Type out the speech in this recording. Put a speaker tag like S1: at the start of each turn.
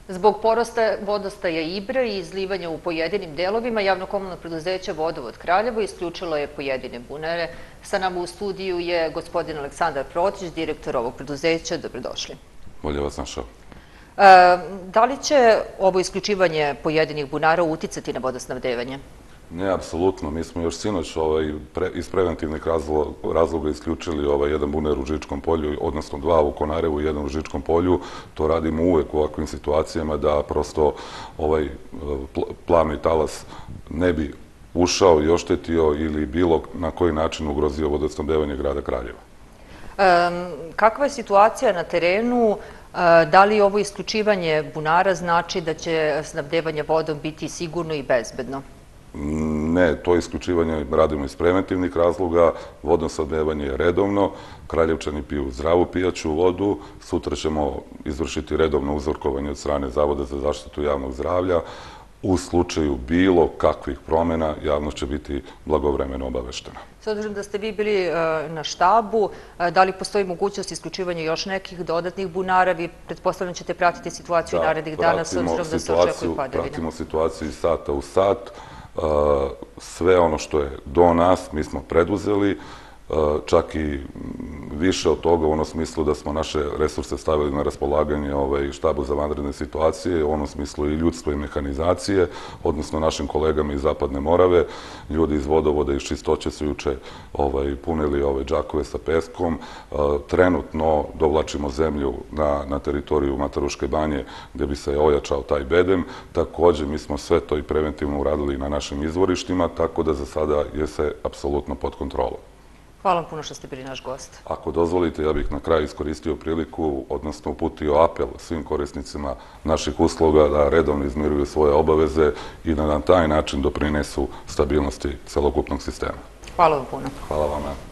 S1: Zbog porasta vodostaja Ibra i izlivanja u pojedinim delovima, javno-komunalno preduzeće Vodovod Kraljevo isključilo je pojedine bunare. Sa nama u studiju je gospodin Aleksandar Protić, direktor ovog preduzeća. Dobrodošli.
S2: Bolje vas našao.
S1: Da li će ovo isključivanje pojedinih bunara uticati na vodosnabdevanje?
S2: Ne, apsolutno. Mi smo još sinoć iz preventivnih razloga isključili jedan bunar u Žičkom polju, odnosno dva u Konarevu i jedan u Žičkom polju. To radimo uvek u ovakvim situacijama da prosto ovaj plavni talas ne bi ušao i oštetio ili bilo na koji način ugrozio vodosnabdevanje grada Kraljeva.
S1: Kakva je situacija na terenu? Da li ovo isključivanje bunara znači da će snabdevanje vodom biti sigurno i bezbedno?
S2: Ne, to isključivanje radimo iz preventivnih razloga, vodosnabdevanje je redovno, Kraljevčani piju zdravu pijaću vodu, sutra ćemo izvršiti redovno uzorkovanje od strane Zavoda za zaštitu javnog zdravlja. U slučaju bilo kakvih promjena, javnost će biti blagovremeno obaveštena.
S1: S obzirom da ste vi bili na štabu, da li postoji mogućnost isključivanja još nekih dodatnih bunara? Vi pretpostavljam ćete pratiti situaciju narednih dana s obzirom da se očekuju padavine.
S2: Pratimo situaciju iz sata u sat. Sve ono što je do nas mi smo preduzeli, čak i više od toga u onom smislu da smo naše resurse stavili na raspolaganje štabu za vanredne situacije, u onom smislu i ljudstvo i mehanizacije, odnosno našim kolegama iz Zapadne Morave. Ljudi iz Vodovoda i iz Čistoće su juče punili džakove sa peskom. Trenutno dovlačimo zemlju na teritoriju Mataruške banje gde bi se ojačao taj bedem. Također mi smo sve to i preventivno uradili na našim izvorištima, tako da za sada je se apsolutno pod kontrolom.
S1: Hvala vam puno što ste bili naš gost.
S2: Ako dozvolite, ja bih na kraju iskoristio priliku, odnosno uputio apel svim korisnicima naših usluga da redovno izmiruju svoje obaveze i da na taj način doprinesu stabilnosti celokupnog sistema.
S1: Hvala vam puno.
S2: Hvala vama.